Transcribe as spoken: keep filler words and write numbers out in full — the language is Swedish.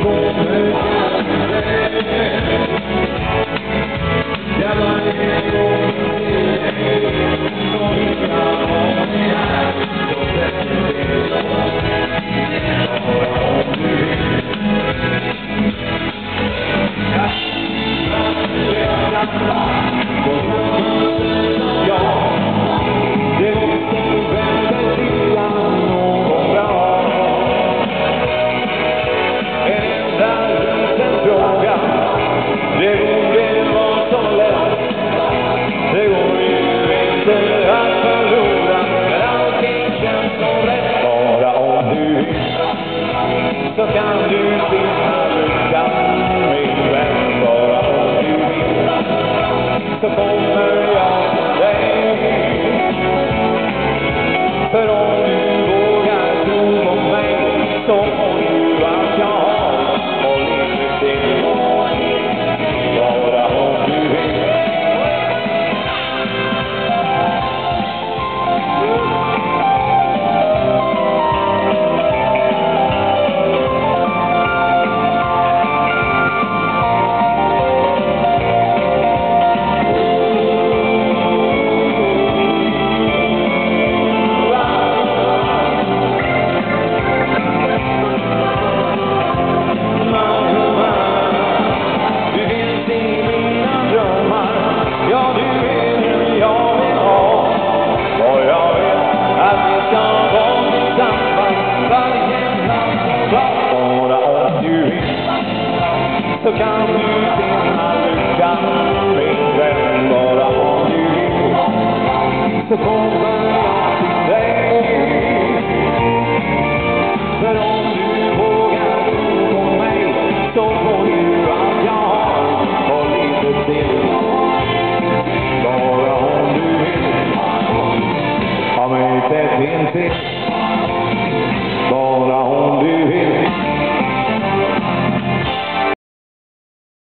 Så kan du finna lyckan, min vän, bara om du vill. Så kommer jag till dig. För om du vågar tro på mig, så får du allt jag har. Håll inte still, bara om du vill. Så kan du finna lyckan, min vän, bara om du vill. Så kommer jag till dig. För om du vågar tro på mig, så får du allt jag har. Håll inte still, bara om du vill. Ha mig tätt intill, bara